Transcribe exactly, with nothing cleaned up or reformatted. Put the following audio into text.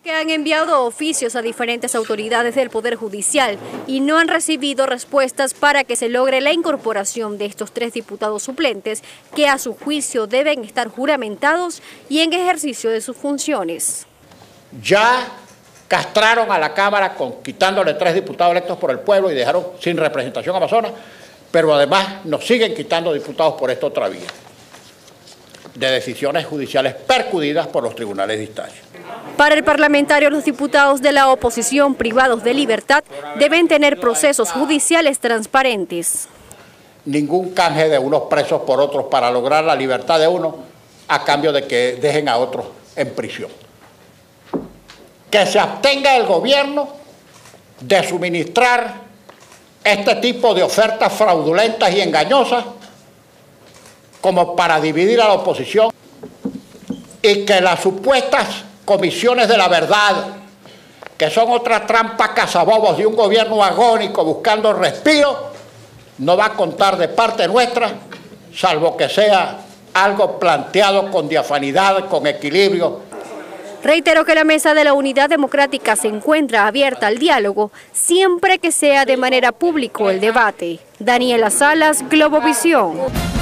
Que han enviado oficios a diferentes autoridades del Poder Judicial y no han recibido respuestas para que se logre la incorporación de estos tres diputados suplentes que a su juicio deben estar juramentados y en ejercicio de sus funciones. Ya castraron a la Cámara con, quitándole tres diputados electos por el pueblo y dejaron sin representación a Amazonas, pero además nos siguen quitando diputados por esta otra vía, de decisiones judiciales percudidas por los tribunales de instancia. Para el parlamentario, los diputados de la oposición privados de libertad deben tener procesos judiciales transparentes. Ningún canje de unos presos por otros para lograr la libertad de uno a cambio de que dejen a otros en prisión. Que se abstenga el gobierno de suministrar este tipo de ofertas fraudulentas y engañosas como para dividir a la oposición y que las supuestas comisiones de la verdad, que son otra trampa cazabobos de un gobierno agónico buscando respiro, no va a contar de parte nuestra, salvo que sea algo planteado con diafanidad, con equilibrio. Reitero que la Mesa de la Unidad Democrática se encuentra abierta al diálogo, siempre que sea de manera pública el debate. Daniela Salas, Globovisión.